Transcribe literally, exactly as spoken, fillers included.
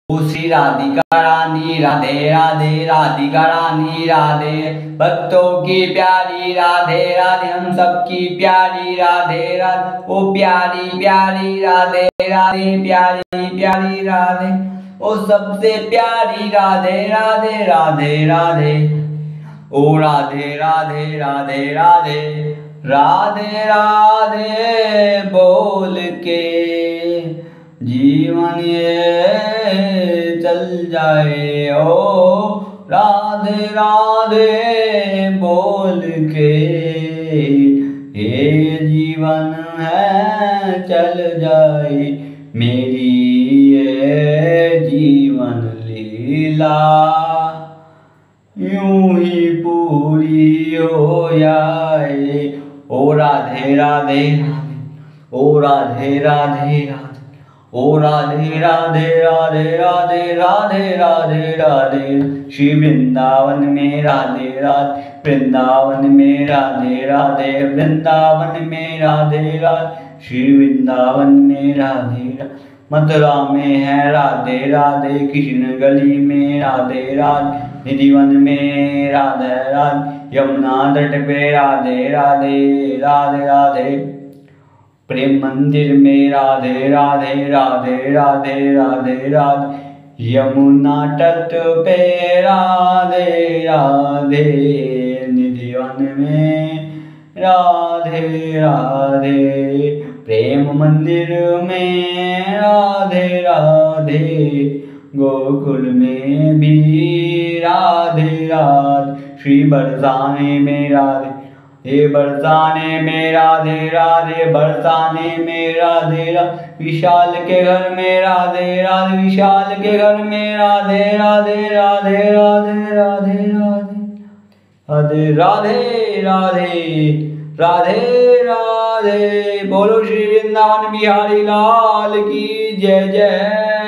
ओ श्री राधिका रानी राधे राधे, राधिका रानी राधे, भक्तों की प्यारी राधे राधे, हम सबकी प्यारी राधे राधे। ओ प्यारी प्यारी राधे राधे, प्यारी प्यारी राधे, ओ सबसे प्यारी राधे राधे राधे राधे। ओ राधे राधे राधे राधे, राधे राधे बोल के जीवन ये चल जाए। ओ राधे राधे बोल के ये जीवन है चल जाए, मेरी ये जीवन लीला यूं ही पूरी हो जाए। ओ राधे राधे राधे, ओ राधे राधे राधे, ओ राधे राधे राधे राधे राधे राधे राधे। श्री वृंदावन में राधे राधे, वृंदावन में राधे राधे, वृंदावन में राधे राधे, श्री वृंदावन में राधे राधे। मथुरा में है राधे राधे, कृष्ण गली में राधे राधे, निधिवन में राधे राधे, यमुना तट पे राधे राधे राधे राधे। प्रेम मंदिर में राधे राधे राधे राधे राधे राधे, यमुना तट पे राधे राधे, निधिवन में राधे राधे। प्रेम मंदिर में राधे राधे, गोकुल में भी राधे राधे, श्री बरसाने में राधे, हे बरसाने में राधे राधे, बरसाने में राधे राधे, विशाल के घर में राधे राधे, विशाल के घर में राधे राधे राधे राधे राधे राधे राधे राधे राधे राधे। बोलो श्री वृंदावन बिहारी लाल की जय जय।